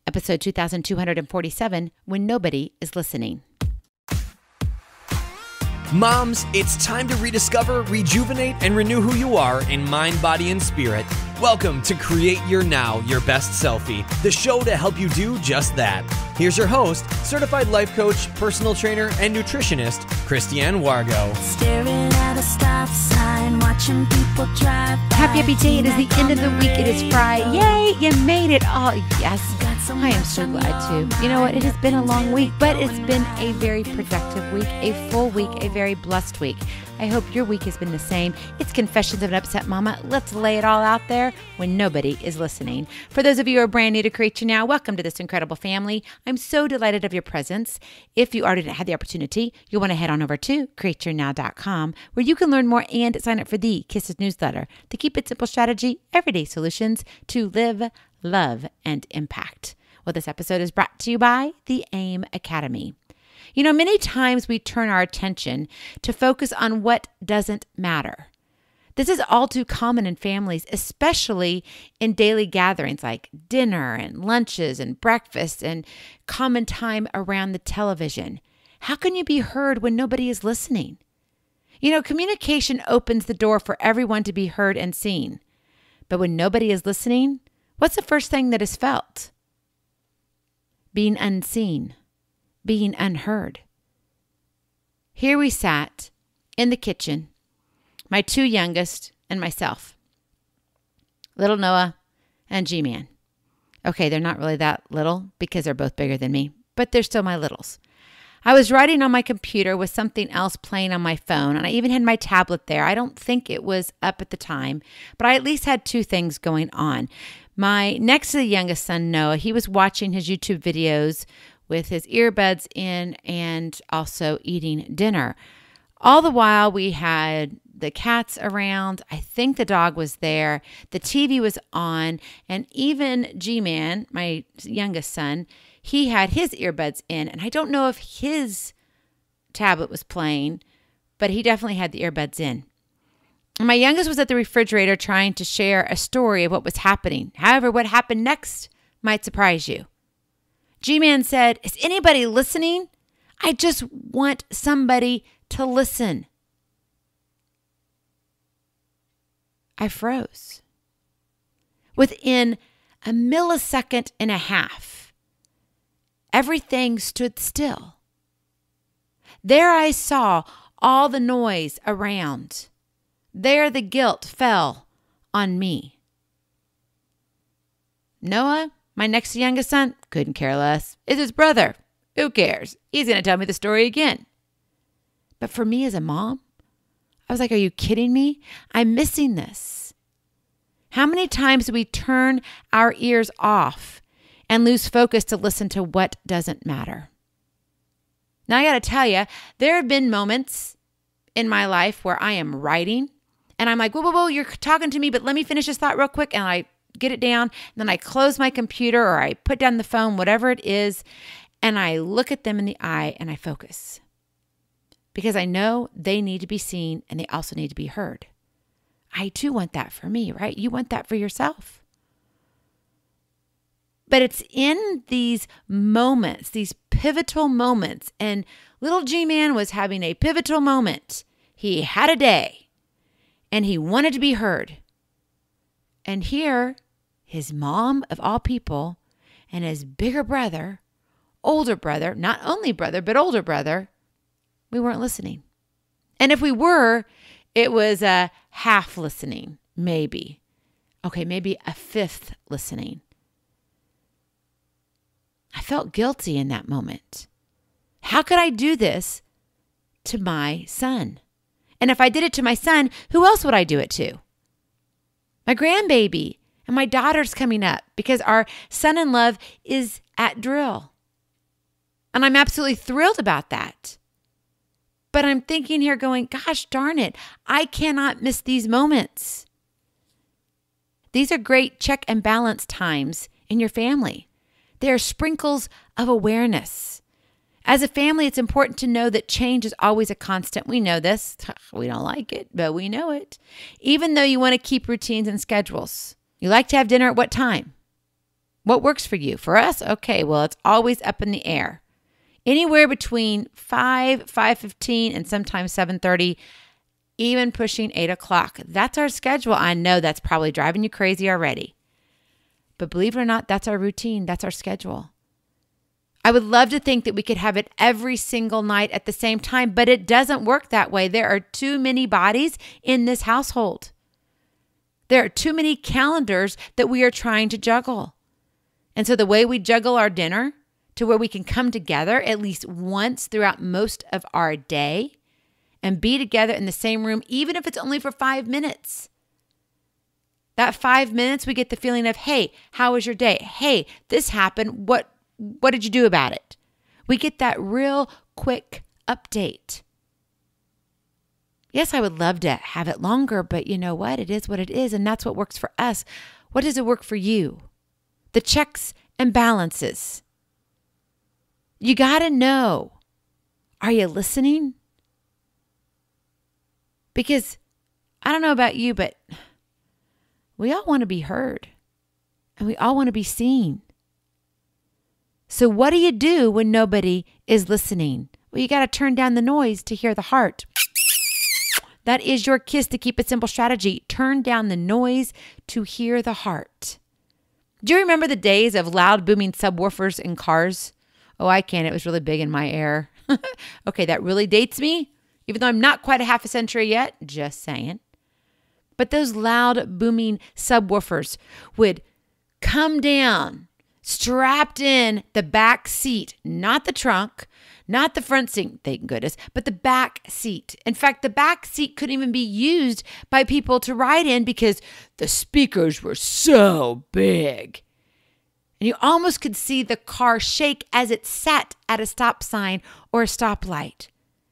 episode 2247, When Nobody is Listening. Moms, it's time to rediscover, rejuvenate, and renew who you are in mind, body, and spirit. Welcome to Create Your Now, Your Best Selfie, the show to help you do just that. Here's your host, certified life coach, personal trainer, and nutritionist, Christiane Wargo. Staring at a stop sign, watching people drive by. Happy day. It is the end of the week. It is Friday. Yay, you made it all. Yes, I am so glad too. You know what? It has been a long week, but it's been a very productive week, a full week, a very blessed week. I hope your week has been the same. It's Confessions of an Upset Mama. Let's lay it all out there when nobody is listening. For those of you who are brand new to Create Your Now, welcome to this incredible family. I'm so delighted of your presence. If you already had the opportunity, you'll want to head on over to createyournow.com, where you can learn more and sign up for the Kisses newsletter, the Keep It Simple strategy, everyday solutions to live, love, and impact. Well, this episode is brought to you by the AIM Academy. You know, many times we turn our attention to focus on what doesn't matter. This is all too common in families, especially in daily gatherings like dinner and lunches and breakfast and common time around the television. How can you be heard when nobody is listening? You know, communication opens the door for everyone to be heard and seen. But when nobody is listening, what's the first thing that is felt? Being unseen. Being unheard. Here we sat in the kitchen, my two youngest and myself, little Noah and G-Man. Okay, they're not really that little because they're both bigger than me, but they're still my littles. I was writing on my computer with something else playing on my phone, and I even had my tablet there. I don't think it was up at the time, but I at least had two things going on. My next to the youngest son, Noah, he was watching his YouTube videos with his earbuds in and also eating dinner. All the while we had the cats around. I think the dog was there. The TV was on. And even G-Man, my youngest son, he had his earbuds in. And I don't know if his tablet was playing, but he definitely had the earbuds in. And my youngest was at the refrigerator trying to share a story of what was happening. However, what happened next might surprise you. G-Man said, "Is anybody listening? I just want somebody to listen." I froze. Within a millisecond and a half, everything stood still. There I saw all the noise around. There the guilt fell on me. Noah, my next youngest son, couldn't care less. It's his brother. Who cares? He's going to tell me the story again. But for me as a mom, I was like, are you kidding me? I'm missing this. How many times do we turn our ears off and lose focus to listen to what doesn't matter? Now, I got to tell you, there have been moments in my life where I am writing and I'm like, whoa, you're talking to me, but let me finish this thought real quick. And I get it down, and then I close my computer or I put down the phone, whatever it is, and I look at them in the eye and I focus. Because I know they need to be seen and they also need to be heard. I too want that for me, right? You want that for yourself. But it's in these moments, these pivotal moments, and little G-Man was having a pivotal moment. He had a day and he wanted to be heard. And here, his mom of all people and his bigger brother, older brother, not only brother, but older brother, we weren't listening. And if we were, it was a half listening, maybe. Okay, maybe a fifth listening. I felt guilty in that moment. How could I do this to my son? And if I did it to my son, who else would I do it to? My grandbaby and my daughter's coming up because our son-in-law is at drill. And I'm absolutely thrilled about that. But I'm thinking here going, gosh darn it, I cannot miss these moments. These are great check and balance times in your family. They are sprinkles of awareness. As a family, it's important to know that change is always a constant. We know this. We don't like it, but we know it. Even though you want to keep routines and schedules. You like to have dinner at what time? What works for you? For us, okay, well, it's always up in the air. Anywhere between 5:15, and sometimes 7:30, even pushing 8 o'clock. That's our schedule. I know that's probably driving you crazy already. But believe it or not, that's our routine. That's our schedule. I would love to think that we could have it every single night at the same time, but it doesn't work that way. There are too many bodies in this household. There are too many calendars that we are trying to juggle. And so the way we juggle our dinner to where we can come together at least once throughout most of our day and be together in the same room, even if it's only for 5 minutes. That 5 minutes, we get the feeling of, hey, how was your day? Hey, this happened. What did you do about it? We get that real quick update. Yes, I would love to have it longer, but you know what? It is what it is, and that's what works for us. What does it work for you? The checks and balances. You got to know, are you listening? Because I don't know about you, but we all want to be heard, and we all want to be seen. So what do you do when nobody is listening? Well, you got to turn down the noise to hear the heart. That is your kiss to keep it simple strategy. Turn down the noise to hear the heart. Do you remember the days of loud booming subwoofers in cars? Oh, I can. It was really big in my era. Okay, that really dates me, even though I'm not quite a half a century yet. Just saying. But those loud booming subwoofers would come down, strapped in the back seat, not the trunk, not the front seat, thank goodness, but the back seat. In fact, the back seat couldn't even be used by people to ride in because the speakers were so big. And you almost could see the car shake as it sat at a stop sign or a stoplight.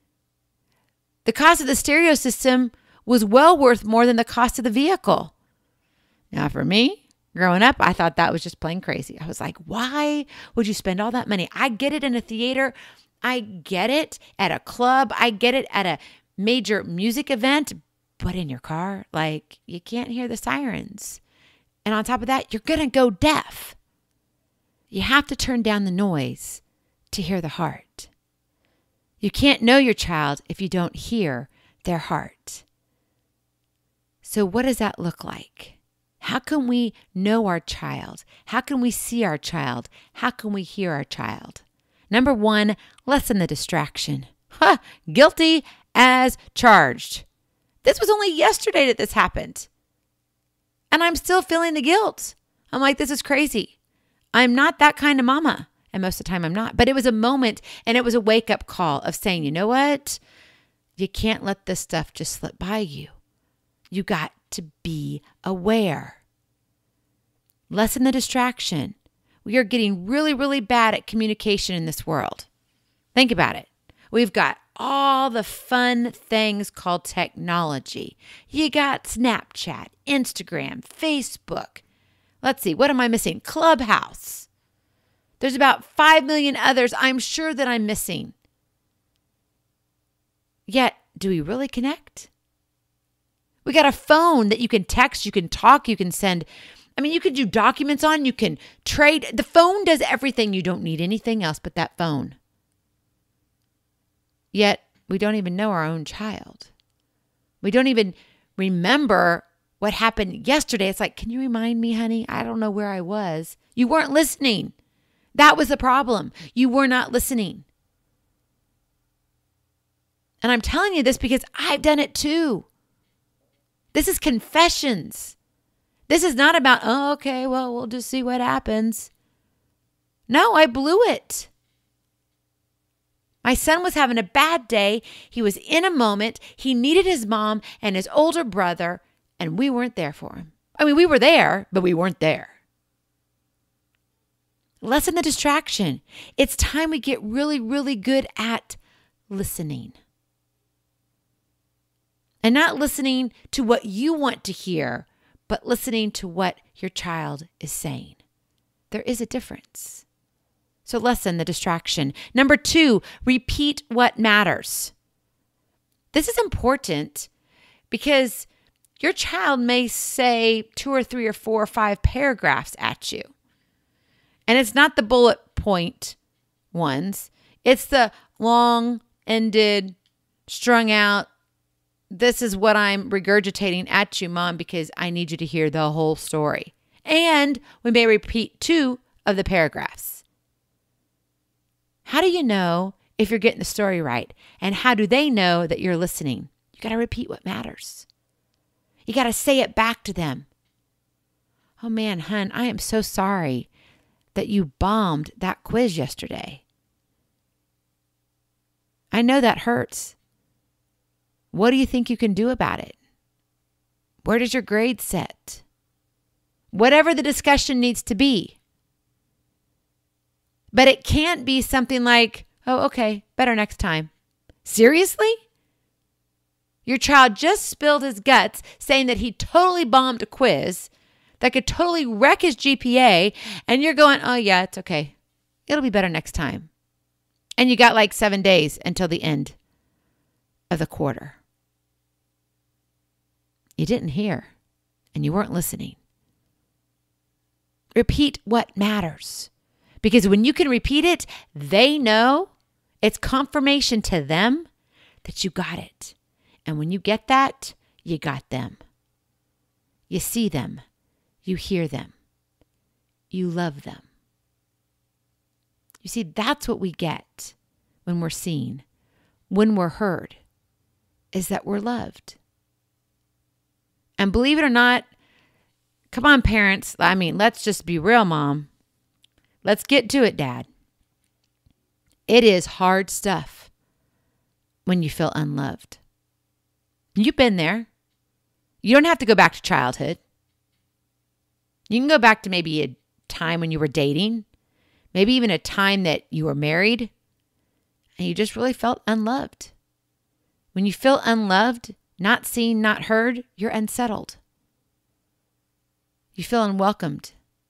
The cost of the stereo system was well worth more than the cost of the vehicle. Now, for me, growing up, I thought that was just plain crazy. I was like, why would you spend all that money? I get it in a theater. I get it at a club. I get it at a major music event. But in your car, like, you can't hear the sirens. And on top of that, you're going to go deaf. You have to turn down the noise to hear the heart. You can't know your child if you don't hear their heart. So what does that look like? How can we know our child? How can we see our child? How can we hear our child? Number one, lessen the distraction. Guilty as charged. This was only yesterday that this happened. And I'm still feeling the guilt. I'm like, this is crazy. I'm not that kind of mama. And most of the time I'm not. But it was a moment and it was a wake-up call of saying, you know what? You can't let this stuff just slip by you. You got to be aware. Lessen the distraction. We are getting really, really bad at communication in this world. Think about it. We've got all the fun things called technology. You got Snapchat, Instagram, Facebook. Let's see, what am I missing? Clubhouse. There's about 5 million others I'm sure that I'm missing. Yet, do we really connect? We got a phone that you can text, you can talk, you can send. I mean, you can do documents on, you can trade. The phone does everything. You don't need anything else but that phone. Yet, we don't even know our own child. We don't even remember what happened yesterday. It's like, can you remind me, honey? I don't know where I was. You weren't listening. That was the problem. You were not listening. And I'm telling you this because I've done it too. This is confessions. This is not about, oh, okay, well, we'll just see what happens. No, I blew it. My son was having a bad day. He was in a moment. He needed his mom and his older brother, and we weren't there for him. I mean, we were there, but we weren't there. Lessen the distraction. It's time we get really, really good at listening. And not listening to what you want to hear, but listening to what your child is saying. There is a difference. So lessen the distraction. Number 2, repeat what matters. This is important because your child may say 2 or 3 or 4 or 5 paragraphs at you. And it's not the bullet point ones. It's the long-ended, strung out, this is what I'm regurgitating at you, Mom, because I need you to hear the whole story. And we may repeat 2 of the paragraphs. How do you know if you're getting the story right? And how do they know that you're listening? You got to repeat what matters. You got to say it back to them. Oh man, hun, I am so sorry that you bombed that quiz yesterday. I know that hurts. What do you think you can do about it? Where does your grade set? Whatever the discussion needs to be. But it can't be something like, oh, okay, better next time. Seriously? Your child just spilled his guts saying that he totally bombed a quiz that could totally wreck his GPA, and you're going, oh yeah, it's okay. It'll be better next time. And you got like 7 days until the end of the quarter. You didn't hear, and you weren't listening. Repeat what matters. Because when you can repeat it, they know it's confirmation to them that you got it. And when you get that, you got them. You see them. You hear them. You love them. You see, that's what we get when we're seen, when we're heard, is that we're loved. And believe it or not, come on, parents. I mean, let's just be real, Mom. Let's get to it, Dad. It is hard stuff when you feel unloved. You've been there. You don't have to go back to childhood. You can go back to maybe a time when you were dating, maybe even a time that you were married, and you just really felt unloved. When you feel unloved, not seen, not heard, you're unsettled. You feel unwelcomed.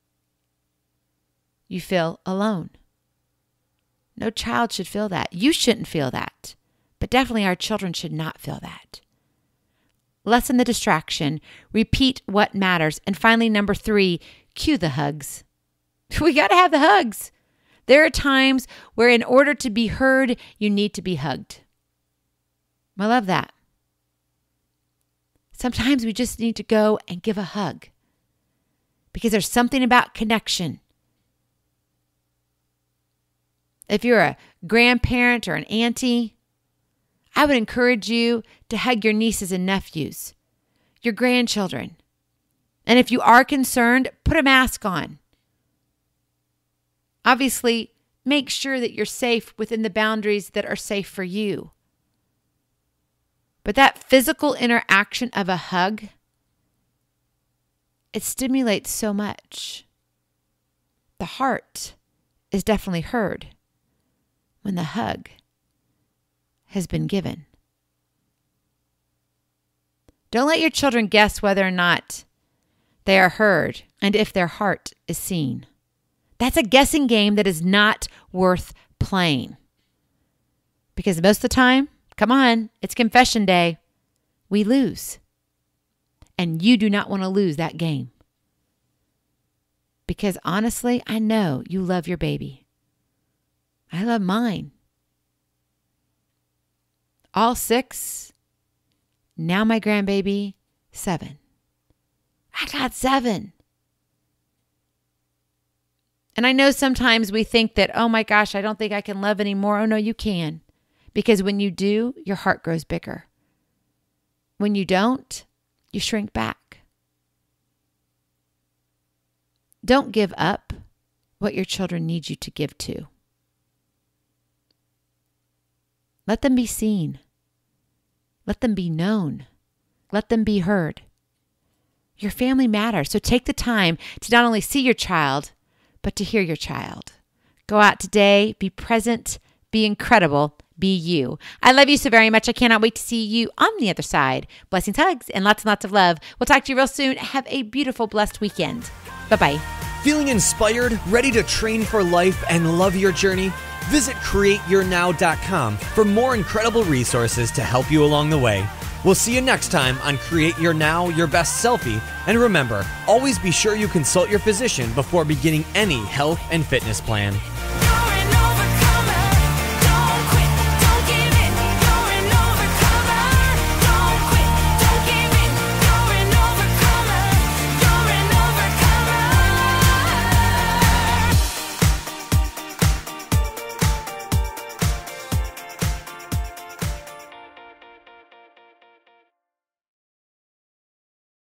You feel alone. No child should feel that. You shouldn't feel that. But definitely our children should not feel that. Lessen the distraction. Repeat what matters. And finally, number 3, cue the hugs. We got to have the hugs. There are times where in order to be heard, you need to be hugged. I love that. Sometimes we just need to go and give a hug because there's something about connection. If you're a grandparent or an auntie, I would encourage you to hug your nieces and nephews, your grandchildren. And if you are concerned, put a mask on. Obviously, make sure that you're safe within the boundaries that are safe for you. But that physical interaction of a hug, it stimulates so much. The heart is definitely heard when the hug has been given. Don't let your children guess whether or not they are heard and if their heart is seen. That's a guessing game that is not worth playing. Because most of the time, come on, it's confession day, we lose. And you do not want to lose that game. Because honestly, I know you love your baby. I love mine. All 6. Now my grandbaby, 7. I got 7. And I know sometimes we think that, oh my gosh, I don't think I can love anymore. Oh no, you can. Because when you do, your heart grows bigger. When you don't, you shrink back. Don't give up what your children need you to give to. Let them be seen. Let them be known. Let them be heard. Your family matters, so take the time to not only see your child, but to hear your child. Go out today, be present, be incredible, be you. I love you so very much. I cannot wait to see you on the other side. Blessings, hugs, and lots of love. We'll talk to you real soon. Have a beautiful, blessed weekend. Bye-bye. Feeling inspired, ready to train for life and love your journey? Visit createyournow.com for more incredible resources to help you along the way. We'll see you next time on Create Your Now, Your Best Selfie. And remember, always be sure you consult your physician before beginning any health and fitness plan.